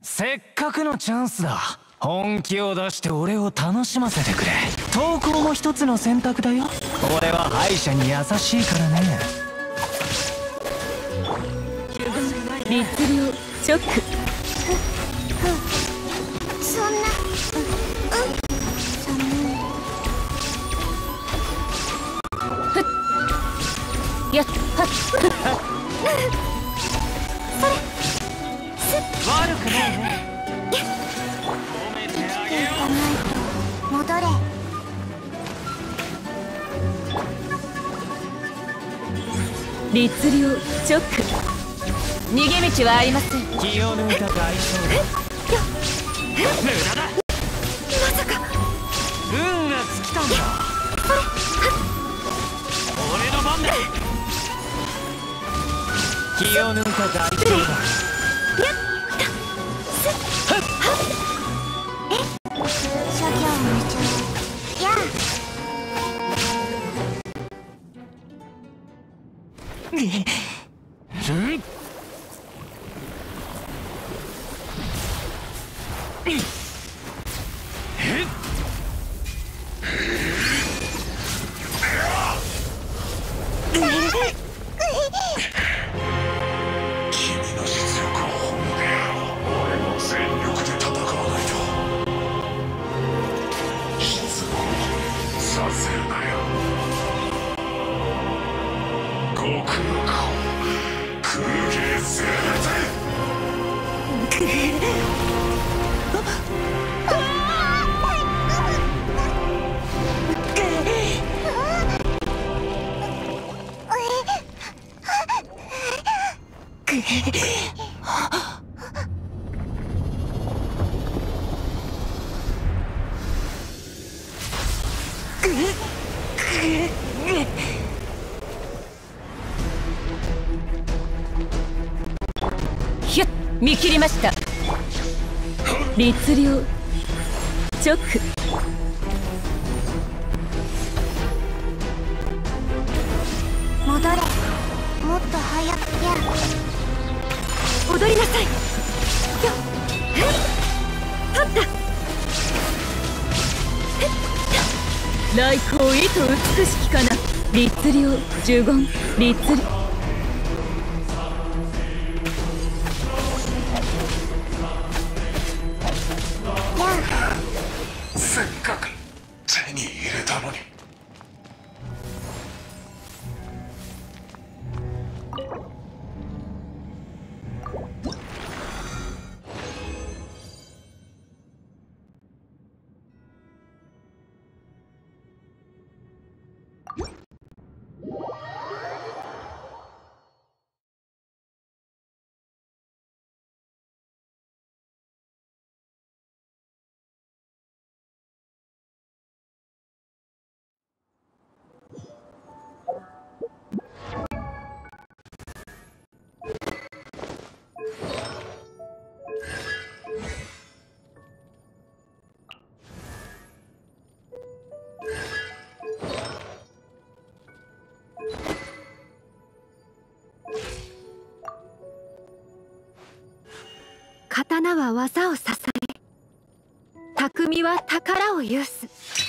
せっかくのチャンスだ。本気を出して俺を楽しませてくれ。投稿も一つの選択だよ。俺は敗者に優しいからね。 律令チョック。 そんなやっはっそれ悪くないね。 戻れ。 律令チョック。逃げ道はありません。 気を抜いた代償だ。無駄だ。 まさか運が尽きたんだ。俺の番だ。気を抜いた代償だ。 諸行無常や君の実力を褒めてやろう。俺も全力で戦わないと。失望させるなよ。極力を空気するぜ。 ひゅっ見切りました。律令チョック。 戻れ。もっと早くや踊りなさい。よっ立った来光意図美しきかな。律令呪言律令。 せっかく手に入れたのに。 刀は技を支え、匠は宝を有す。